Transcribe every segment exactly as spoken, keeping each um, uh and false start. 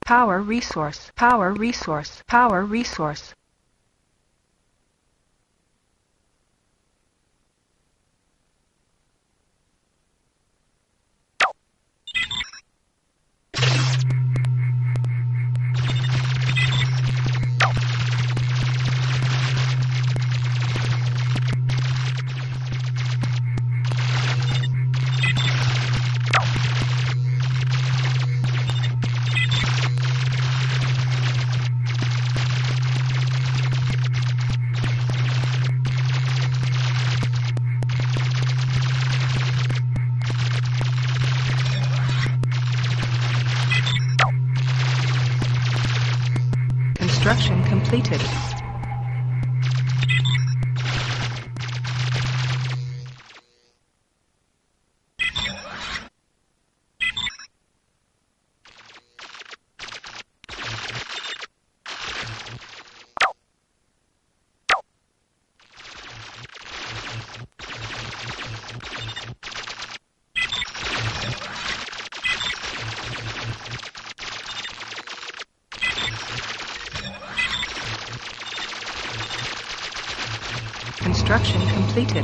Power resource. Power resource. Power resource. Construction completed. Construction completed.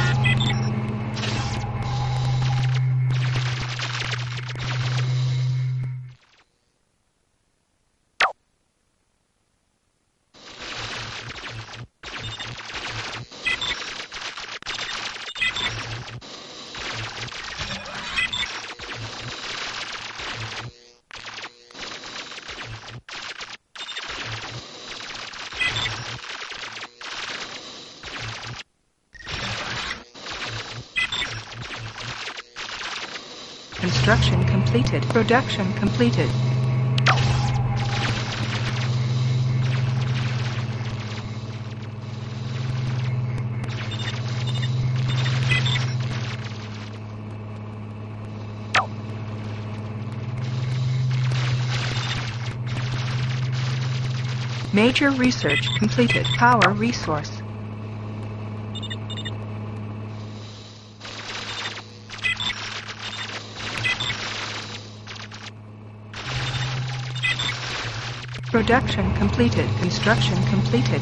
Construction completed. Production completed. Major research completed. Power resource. Production completed. Construction completed.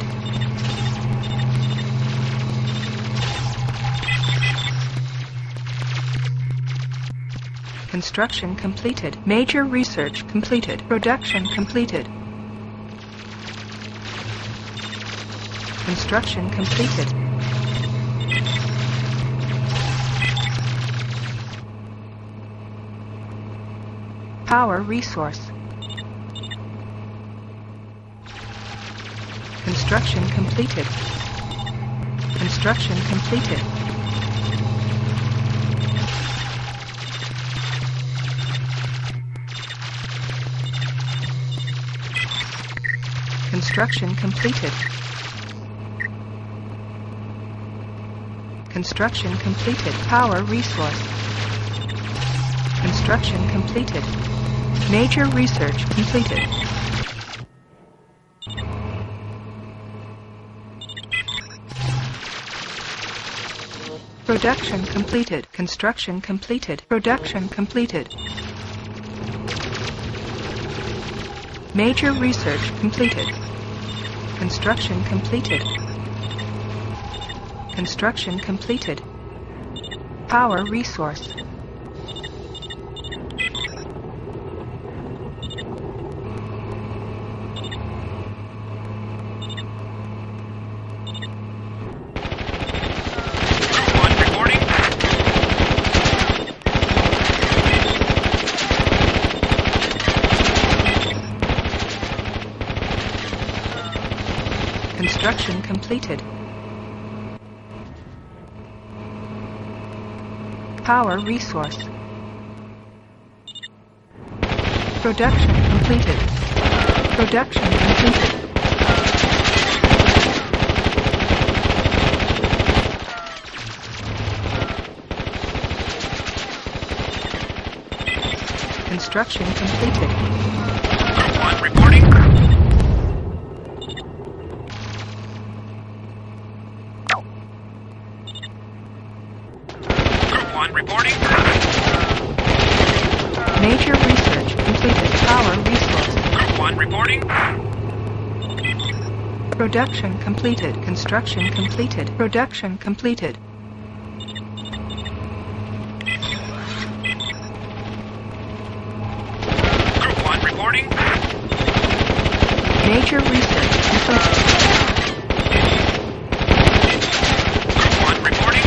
Construction completed. Major research completed. Production completed. Construction completed. Power resource. Construction completed. Construction completed. Construction completed. Construction completed. Power resource. Construction completed. Major research completed. Production completed. Construction completed. Production completed. Major research completed. Construction completed. Construction completed. Power resource. Construction completed. Power resource. Production completed. Production completed. Construction completed. One reporting. One reporting. Major research completed. Power resource. reporting. Production completed. Construction completed. Production completed. Group one reporting. Major research completed. Group one reporting.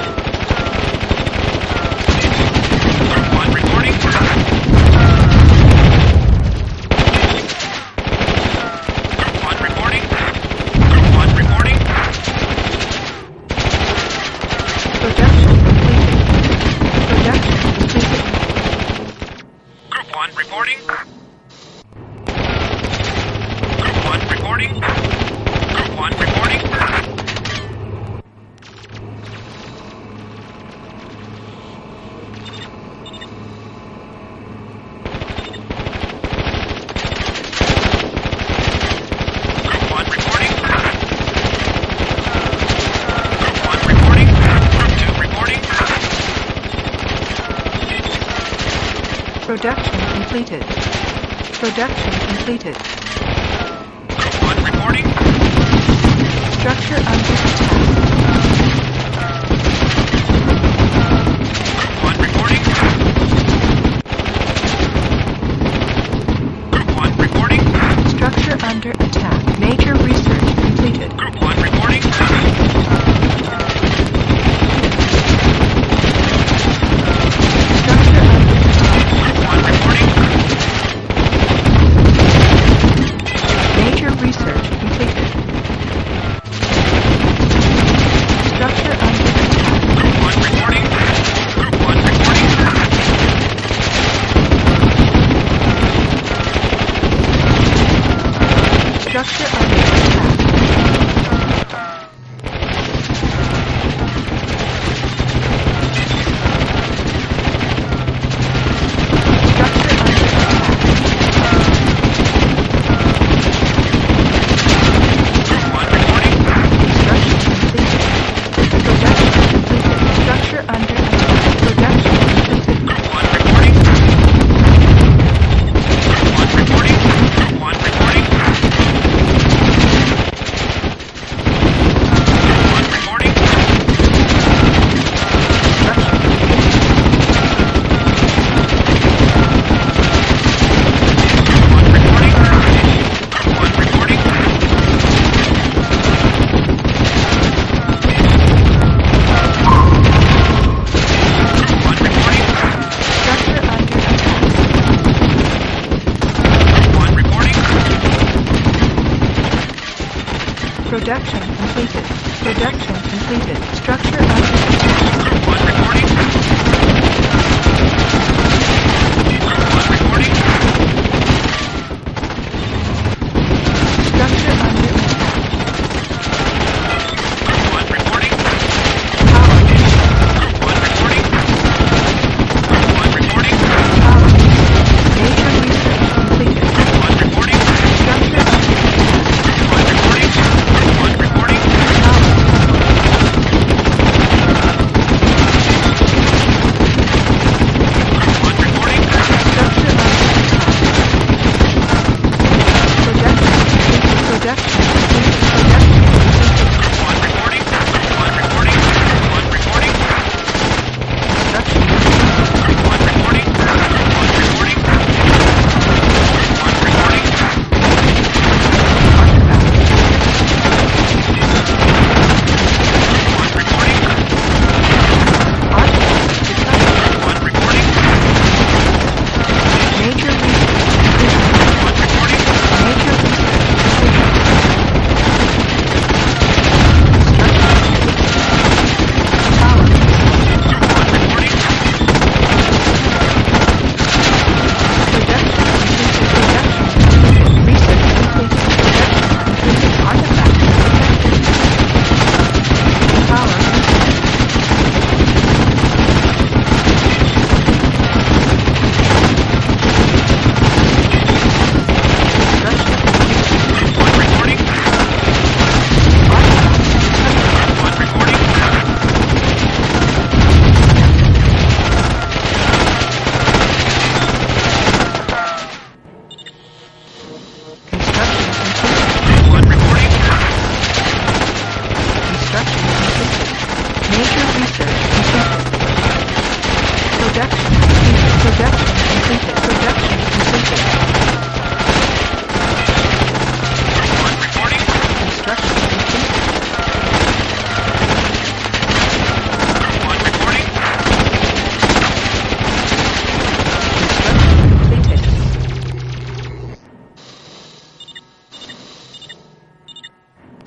Group one reporting. Group one reporting. Group one reporting. Production completed. Production completed. Group one reporting. Group one reporting. Group one reporting. Group one reporting. Group one reporting. Group two reporting. Production completed. Production completed. Group one reporting. Structure under attack. Group one reporting. Group one reporting. Structure under attack. Major research completed. Group one reporting. Structure under attack. Group one reporting. Major research completed. Structure under attack. Group one reporting. Group one reporting. Structure under attack. Structure under attack. Group one reporting. Construction completed. Production completed. Structure under attack. Production completed. Group one reporting. Group one reporting. Group one reporting. Group one reporting. Structure completed. Group one reporting. Group one reporting. Group one reporting. Structure under attack. Group one reporting. Production completed. Production completed. Structure under attack. Group one reporting. Group one reporting. Structure under attack. Group one reporting. Power unit. Group one reporting. Group one reporting. Power unit. Major research completed. Group one reporting. Structure under attack. Group one reporting. Group one reporting. Power unit.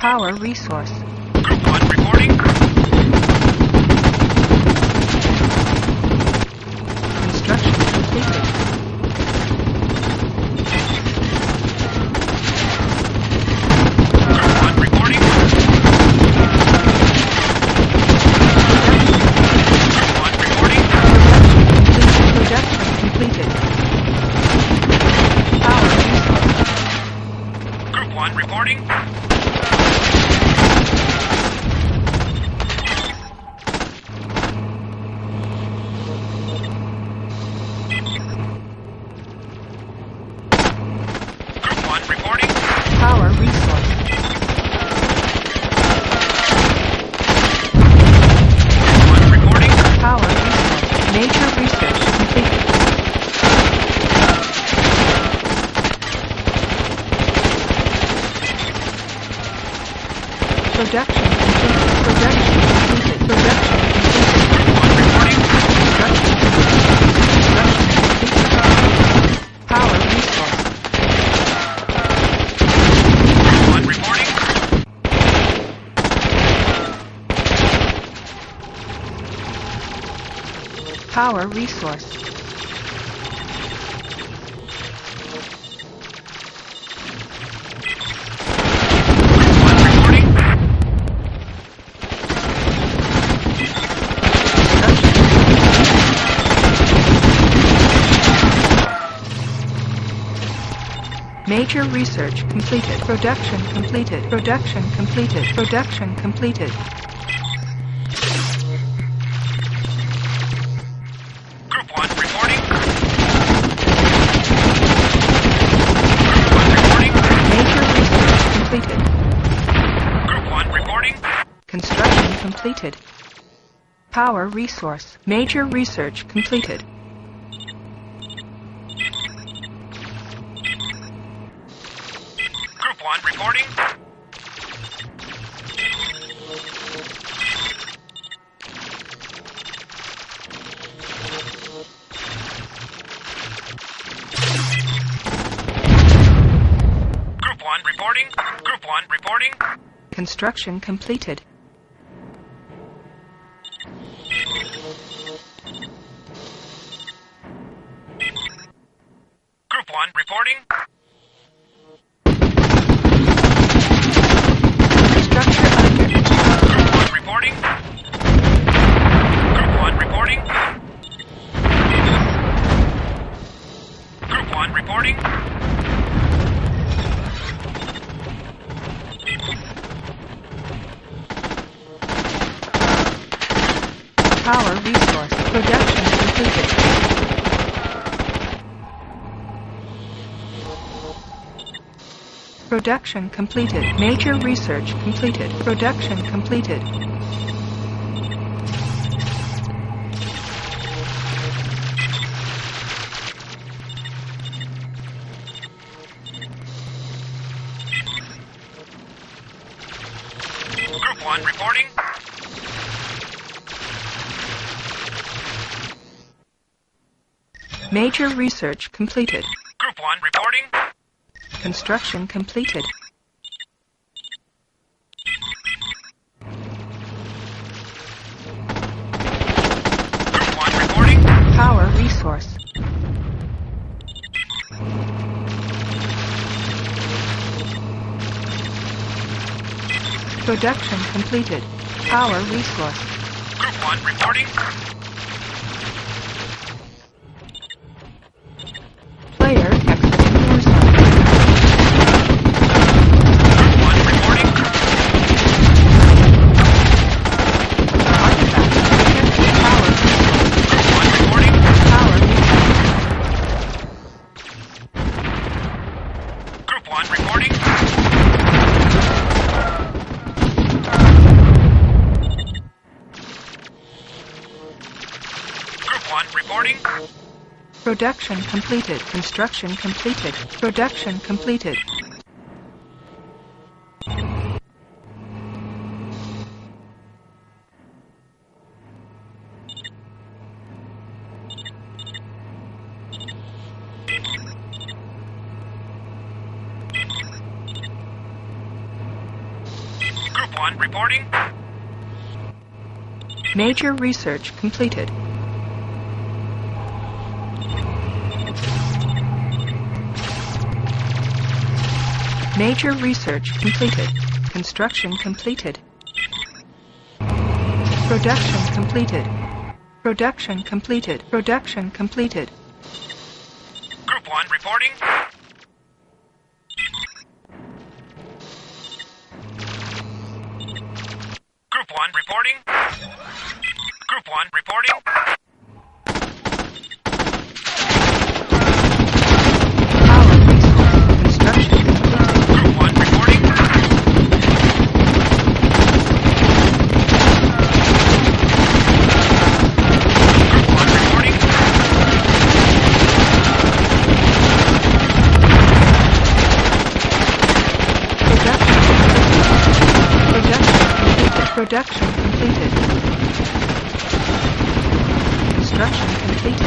Power resource. Group one reporting. Construction completed. Group one reporting. Group one reporting. Production completed. Power resource. Group one reporting. Group one reporting. Power resource. Group one reporting. Power resource. Major research completed. Production completed. Production completed. Production completed. Group one reporting. Construction completed. Construction completed. Power resource. Group one reporting. Power resource. Group one reporting. Major research completed. Production completed. Production completed. Production completed. Group one reporting. Group one reporting. Major research completed. Group one reporting. Construction completed. Power resource. Major research completed. Group one reporting. Group one reporting. Group one reporting. Construction completed. Group one reporting. Structure under. Group one reporting. Group one reporting. Group one reporting. Power resource. Production completed. Production completed. Major research completed. Production completed. Group one reporting. Major research completed. Group one reporting. Construction completed. Group one reporting. Power resource. Production completed. Power resource. Group one reporting. Player exiting war zone. Group one reporting. Artifact detected. Power resource. Group one reporting. Power resource. Group one reporting. Group one reporting. Production completed. Construction completed. Production completed. Group one reporting. Major research completed. Major research completed. Construction completed. Production completed. Production completed. Production completed. Group one reporting. Group one reporting. Group one reporting. Power resource. Construction completed. Group one reporting. Group one reporting. Production completed. Construction completed.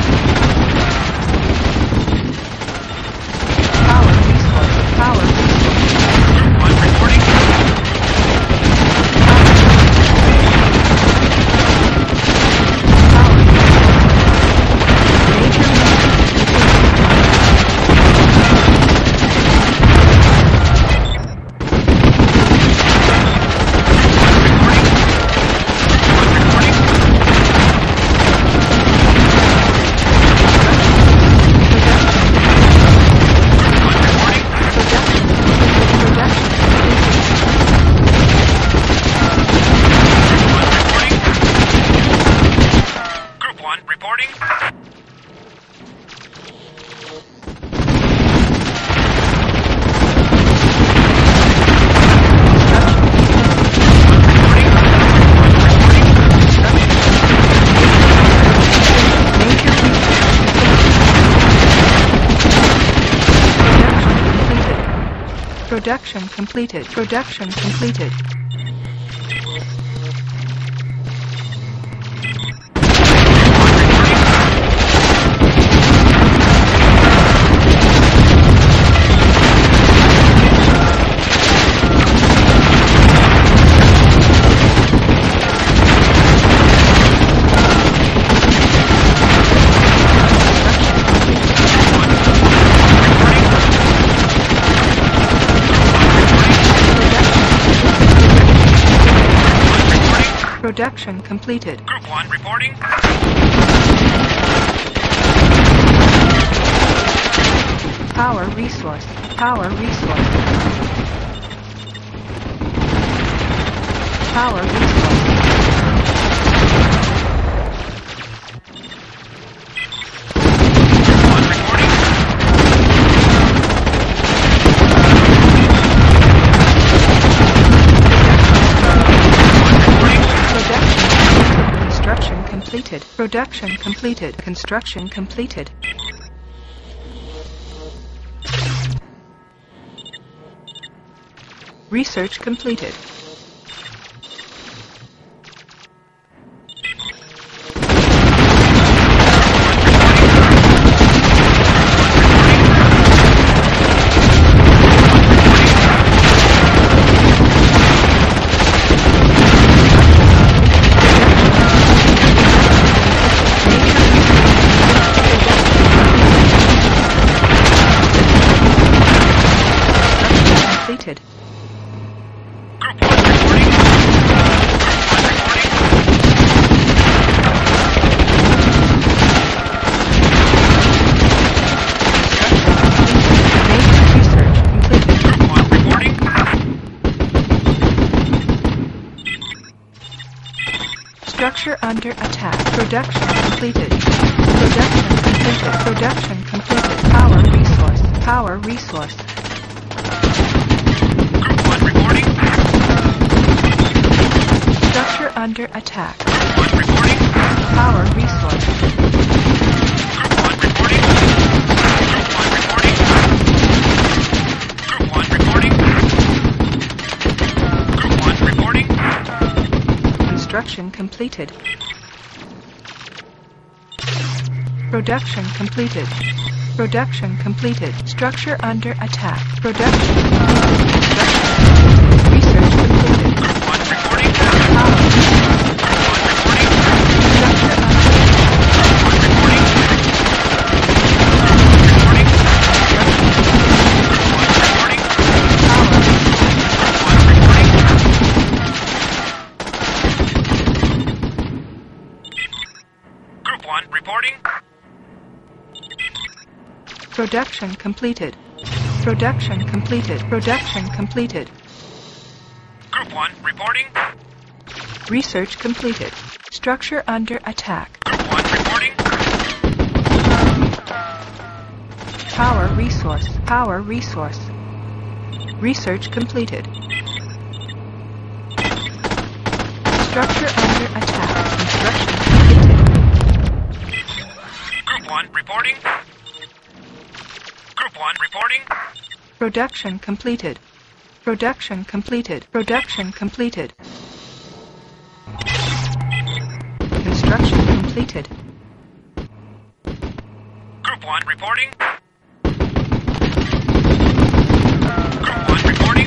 Power resource. Power resource. Group one reporting. Power resource. Major Production completed. Production completed. Production completed. Group one reporting. Power resource. Power resource. Power resource. One reporting. Construction completed. Production completed. Construction completed. Research completed. Completed. Group one reporting. Group one reporting. Structure under attack. Production completed. Production completed. Production completed. Power resource. Power resource. Group one reporting. Structure under attack. Group one reporting. Power resource. Group one reporting. Group one reporting. Group one reporting. Group one reporting. Construction completed. Production completed. Production completed. Structure under attack. Production completed. Structure completed. Research completed. Production completed. Production completed. Production completed. Group one, reporting. Research completed. Structure under attack. Group one, reporting. Power resource. Power resource. Research completed. Structure under attack. Construction completed. Group one, reporting. Group one, reporting. Production completed. Production completed. Production completed. Construction completed. Group one, reporting. Group one, reporting.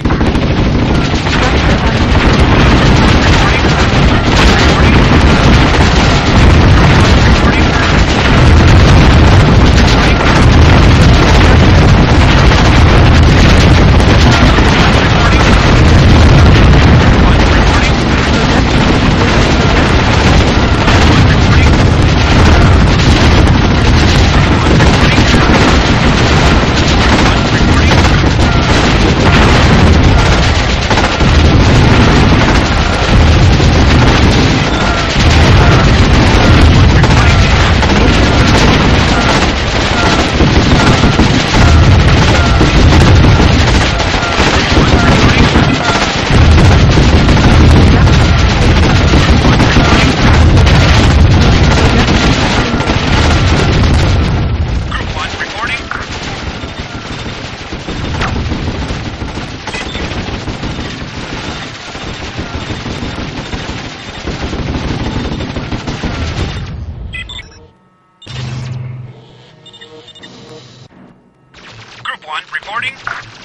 Reporting.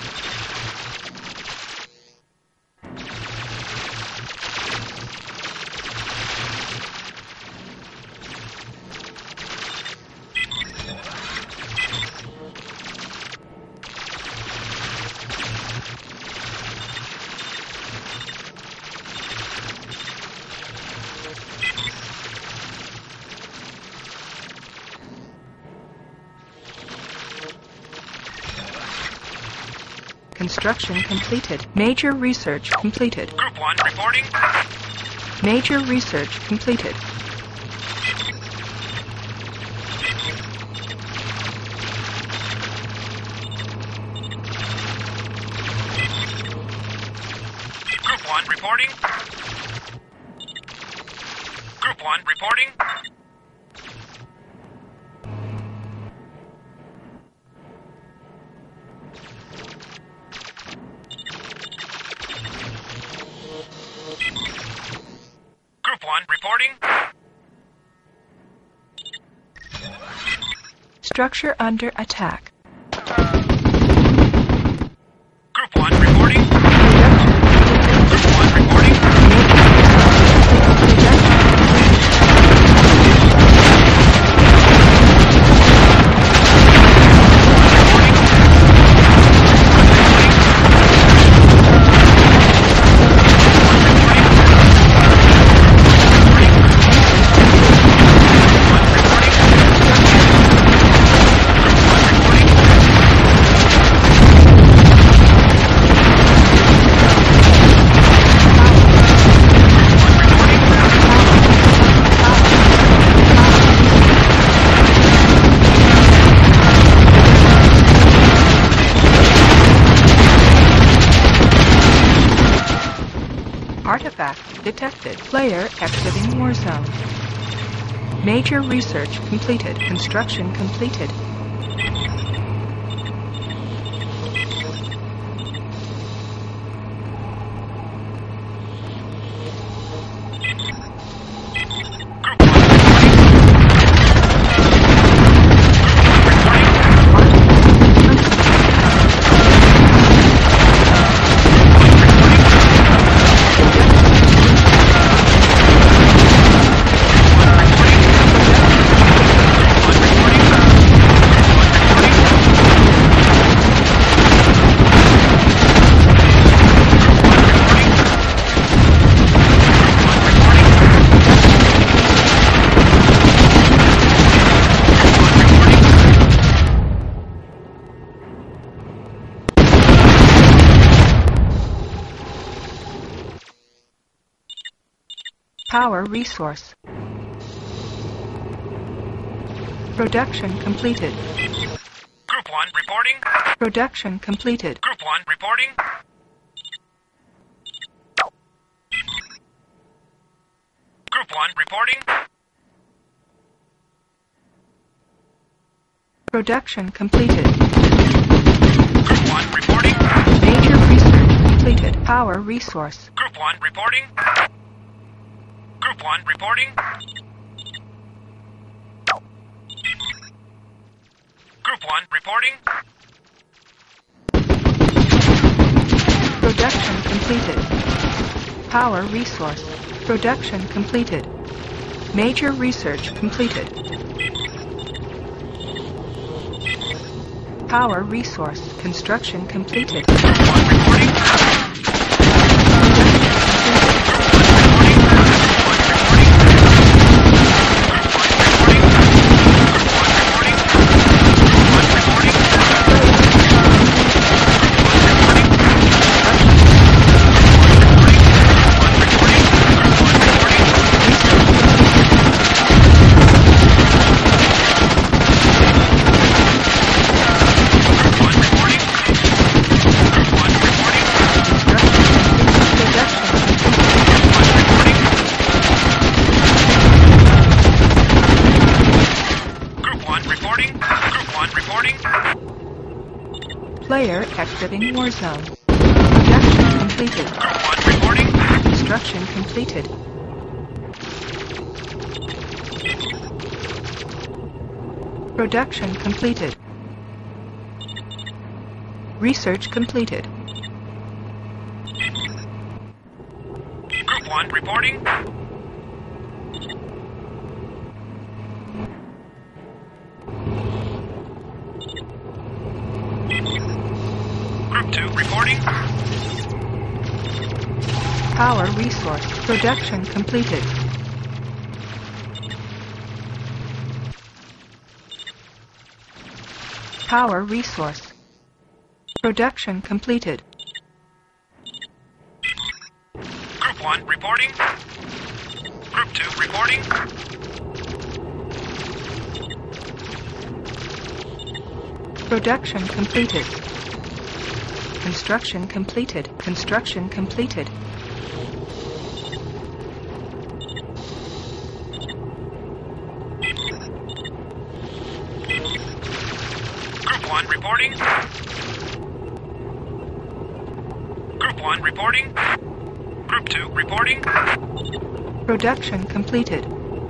Construction completed. Major research completed. Group one, reporting. Major research completed. Group one, reporting. Group one, reporting. Group one, reporting. Structure under attack. Group one, reporting. Group one, reporting. Artifact detected. Player exiting war zone. Major research completed. Construction completed. Power resource. Production completed. Group one reporting. Production completed. Group one reporting. Group one reporting. Production completed. Group one reporting. Major research completed. Power resource. Group one reporting. Group one reporting. Group one reporting. Production completed. Power resource. Production completed. Major research completed. Power resource. Construction completed. Group one reporting. Player exiting war zone. Production completed. Group one reporting. Construction completed. Production completed. Research completed. Group one reporting. Group two reporting. Power resource. Production completed. Power resource. Production completed. Group one reporting. Group two reporting. Production completed. Construction completed. Construction completed. Group one reporting. Group one reporting. Group two reporting. Production completed.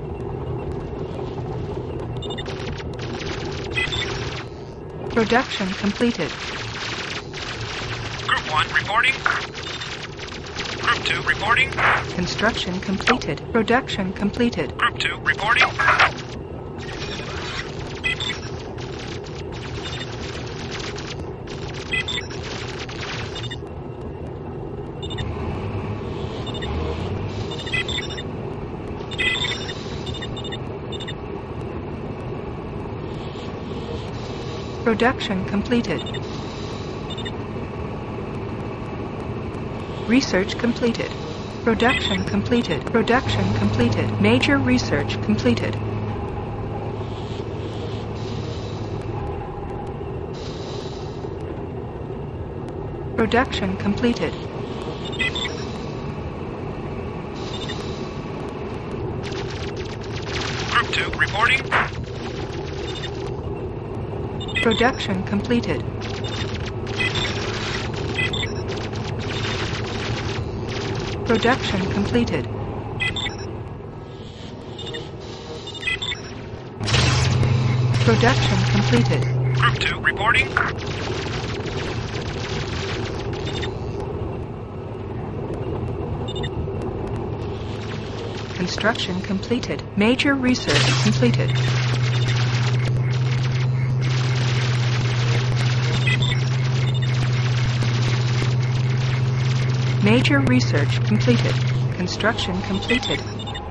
Production completed. Group one reporting. Group two reporting. Construction completed. Production completed. Group two reporting. Production completed. Research completed. Production completed. Production completed. Major research completed. Production completed. Group two reporting. Production completed. Production completed. Production completed. Group two reporting. Construction completed. Major research completed. Major research completed. Construction completed.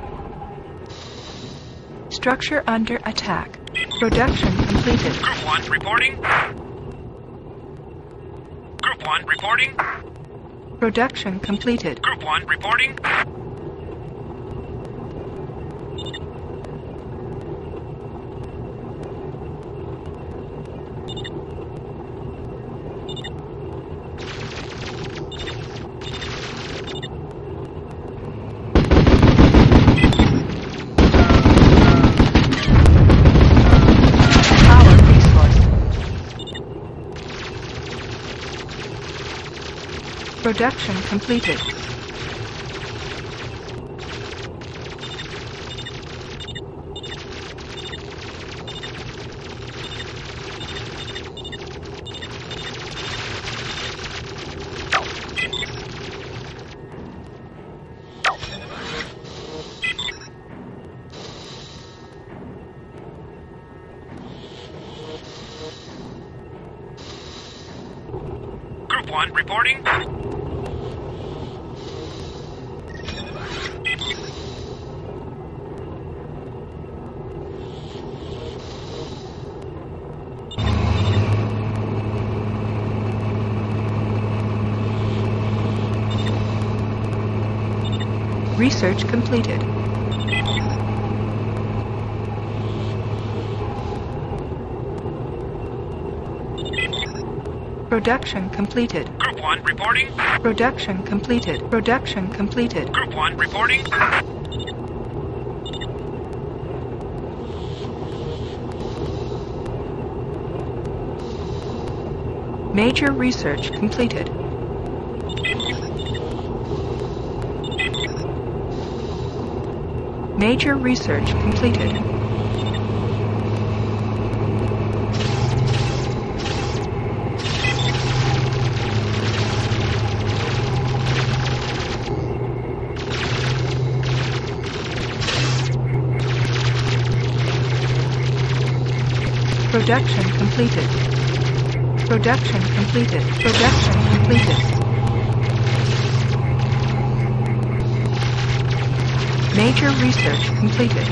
Structure under attack. Production completed. Group one reporting. Group one reporting. Production completed. Group one reporting. Production completed. Group one reporting. Research completed. Production completed. Group one reporting. Production completed. Production completed. Group one reporting. Major research completed. Major research completed. Production completed. Production completed. Production completed. Major research completed.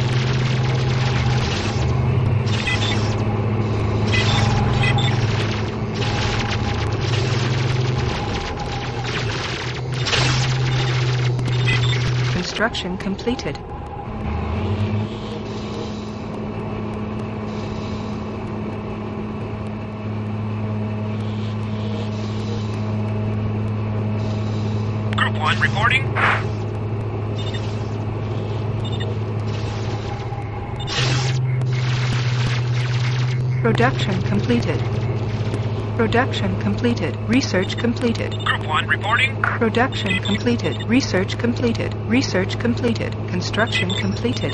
Construction completed. Group one reporting. Production completed. Production completed. Research completed. Group one reporting. Production completed. Research completed. Research completed. Construction completed.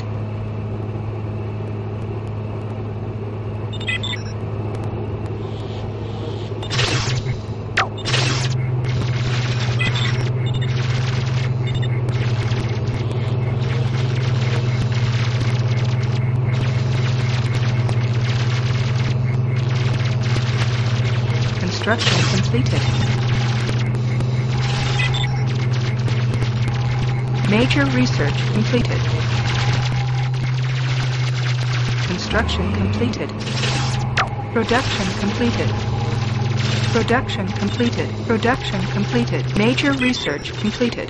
Construction completed. Major research completed. Construction completed. Production completed. Production completed. Production completed. Major research completed.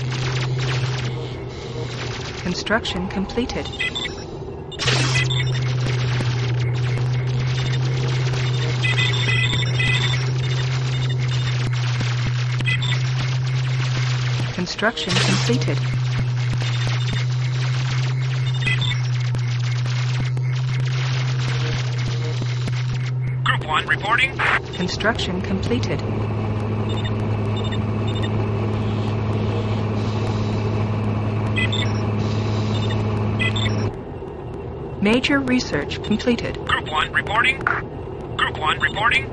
Construction completed. Construction completed. Group one reporting. Construction completed. Major research completed. Group one reporting. Group one reporting.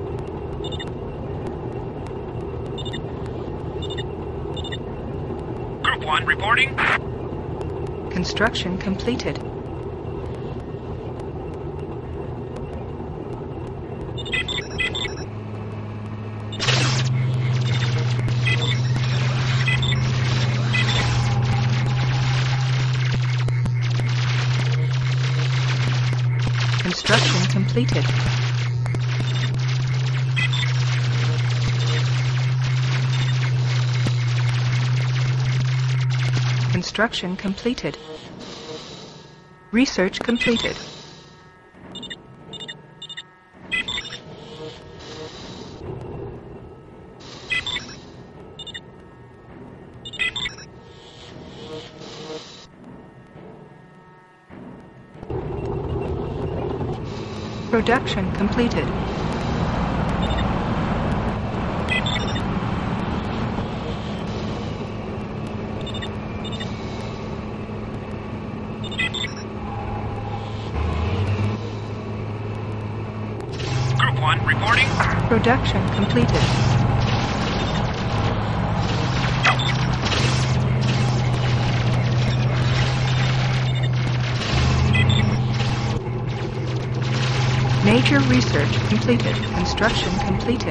Group one reporting. Construction completed. Construction completed. Construction completed. Research completed. Production completed. one reporting. Production completed. Major research completed. Construction completed.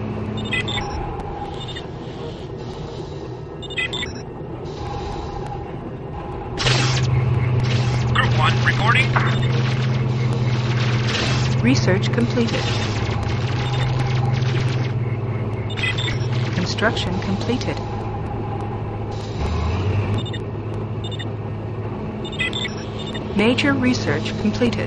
Group one reporting. Research completed. Construction completed. Major research completed.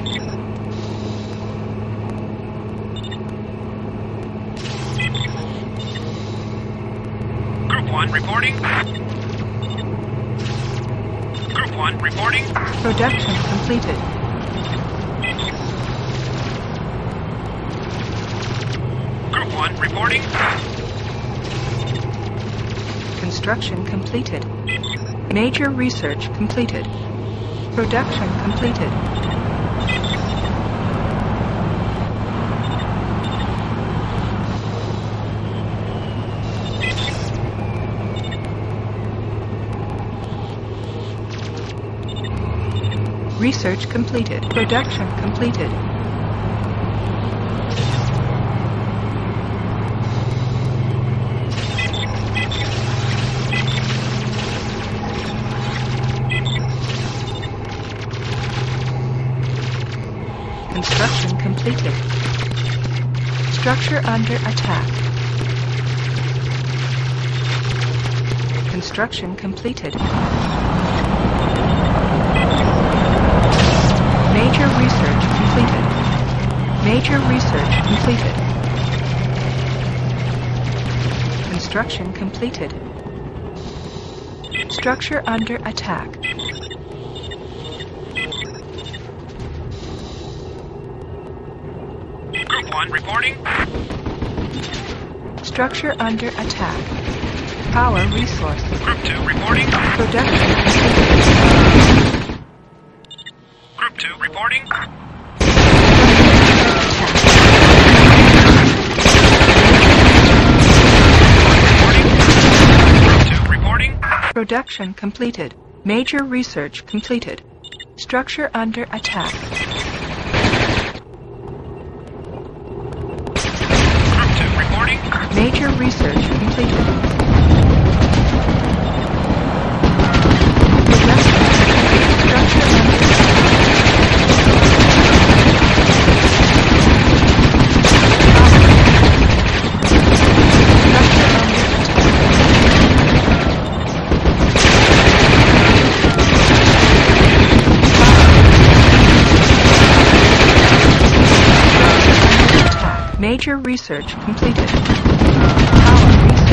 Group one reporting. Group one reporting. Production completed. Group one reporting. Construction completed. Major research completed. Production completed. Research completed. Production completed. Construction completed. Structure under attack. Construction completed. Major research completed. Major research completed. Construction completed. Structure under attack. Group one reporting. Structure under attack. Power resource. Group two reporting. Production completed. Group two reporting. Group two reporting. Production completed. Major research completed. Structure under attack. Group two reporting. Major research completed. Major research completed. Power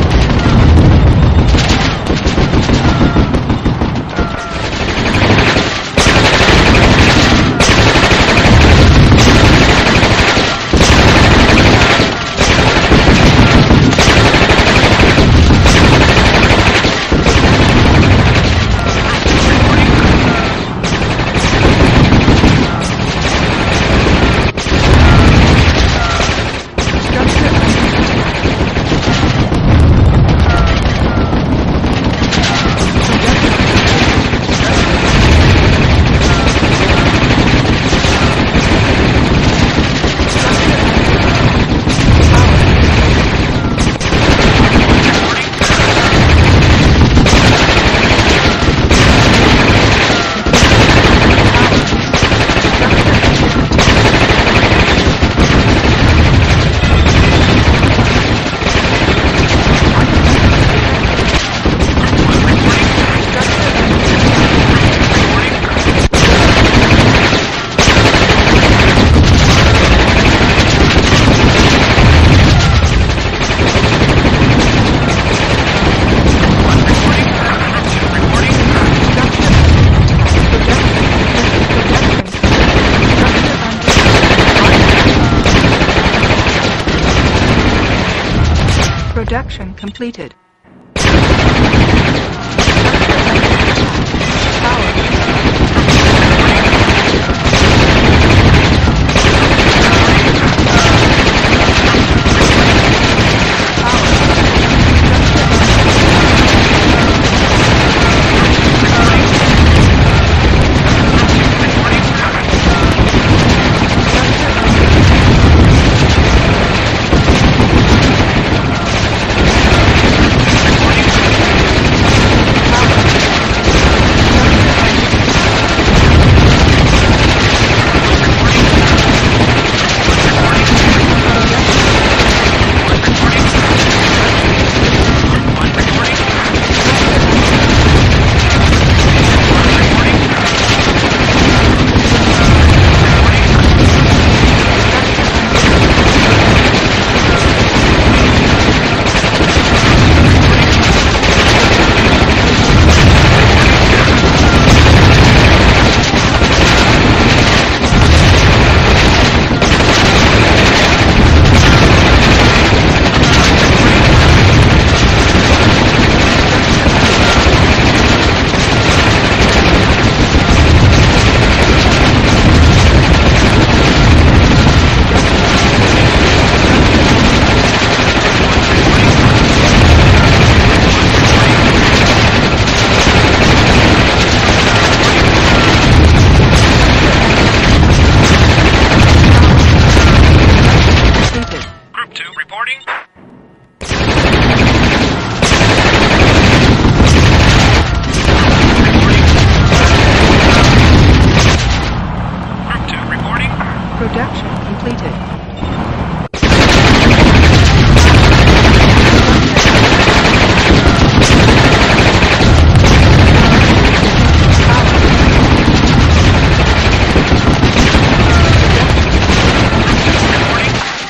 Production completed. Power.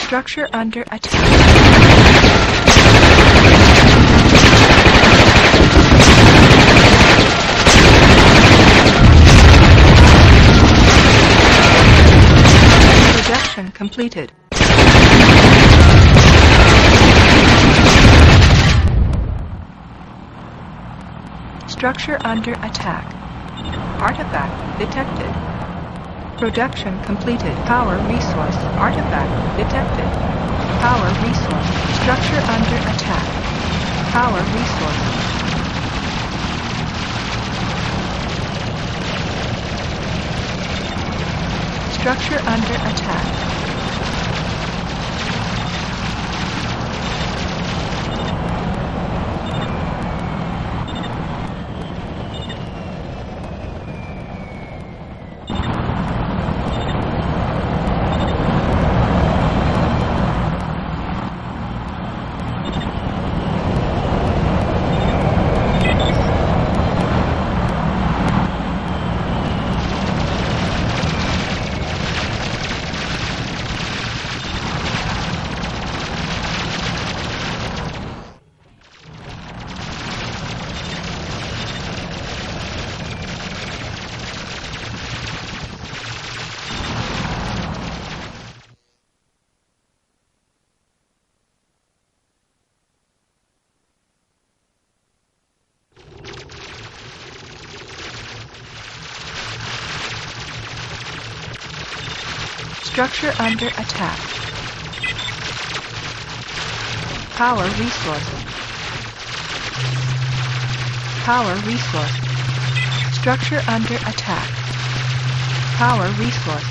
Structure under attack. Production completed. Structure under attack. Artifact detected. Production completed. Power resource. Artifact detected. Power resource. Structure under attack. Power resource. Structure under attack. Structure under attack. Power resource. Power resource. Structure under attack. Power resource.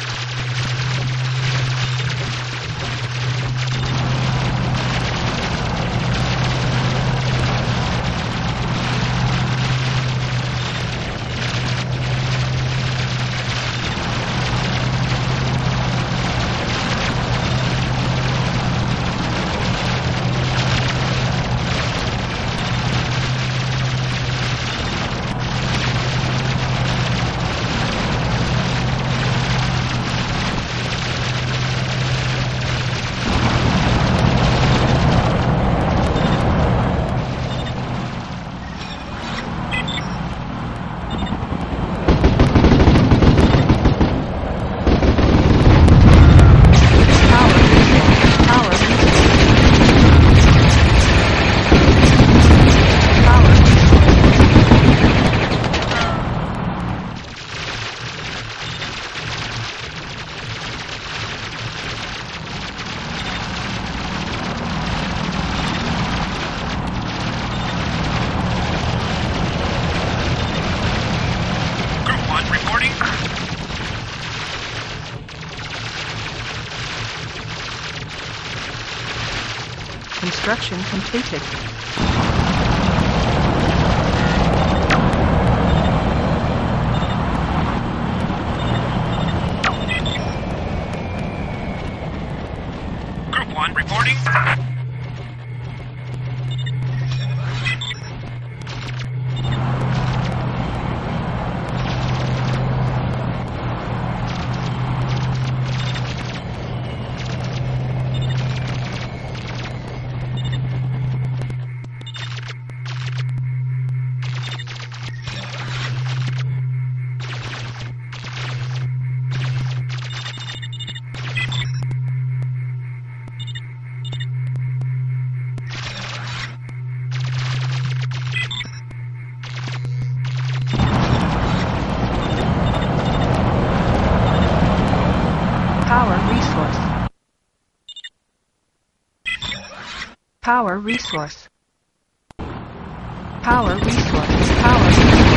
Construction completed. Group one reporting. Power resource. Power resource. Power resource.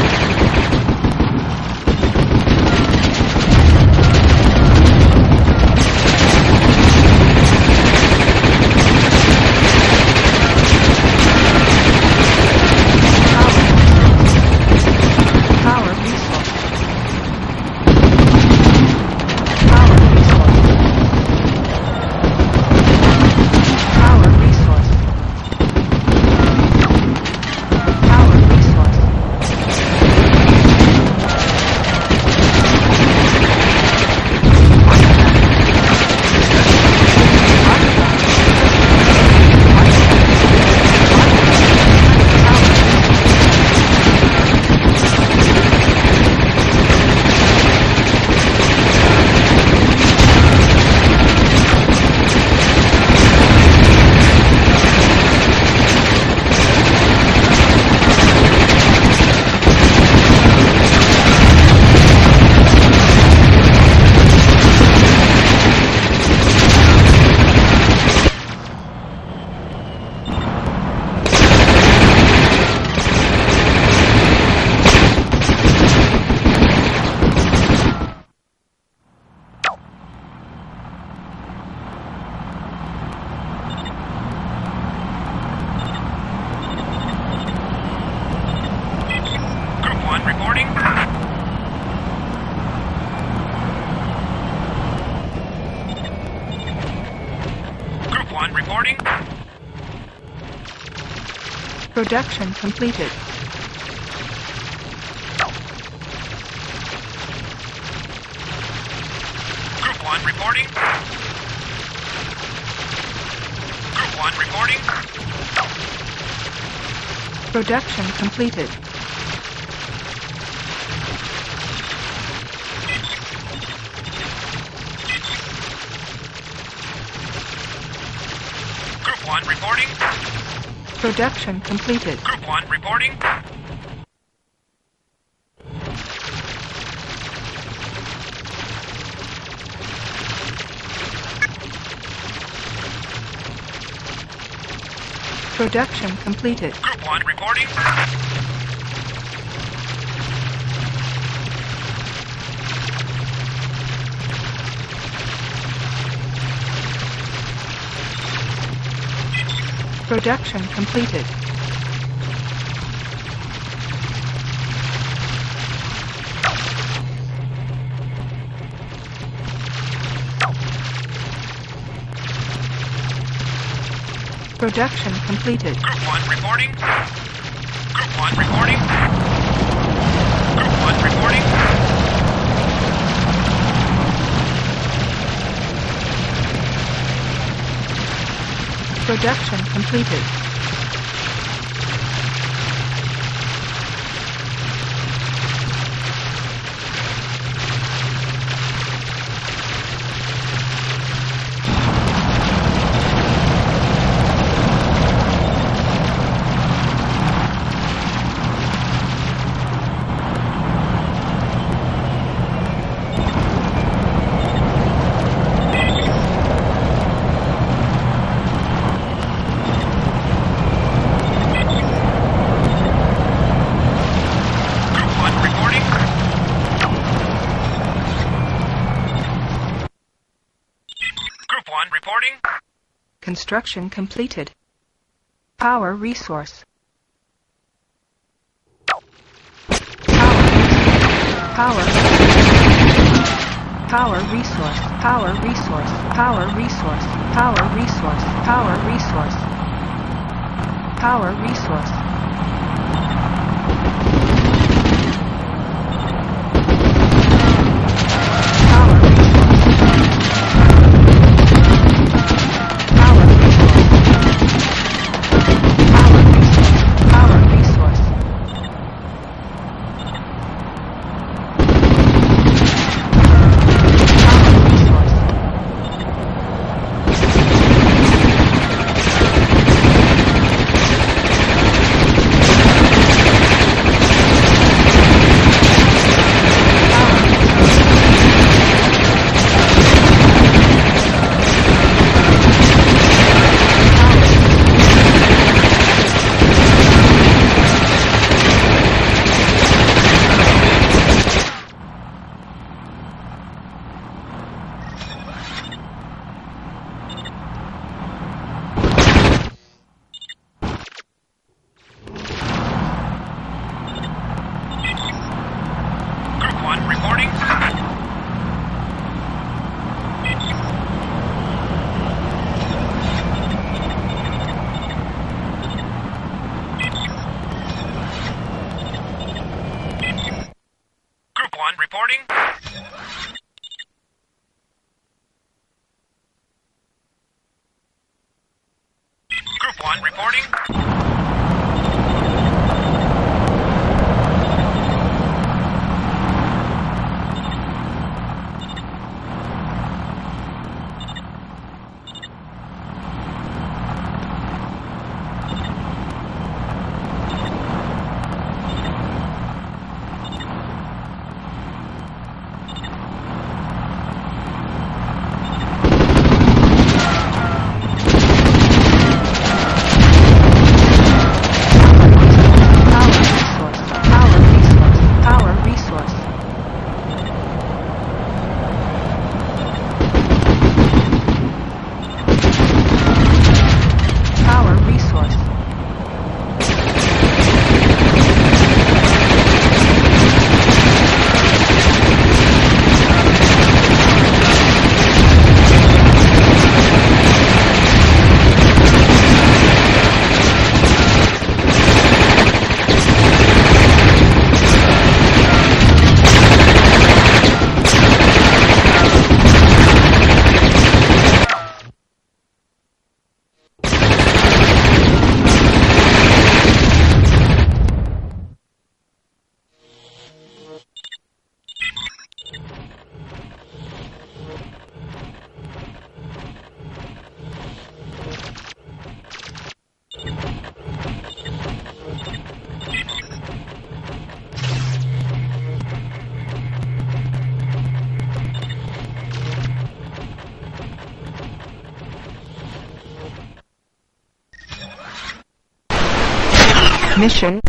Power resource. Group one reporting. Production completed. Group one reporting. Group one reporting. Production completed. Group one reporting. Production completed. Group one reporting. Production completed. Group one reporting. Production completed. Production completed. Group one reporting. Group one reporting. Group one reporting. Production completed. Construction completed. Power resource. Power. Power resource. Power resource. Power resource. Power resource. Power resource. Power resource. Mission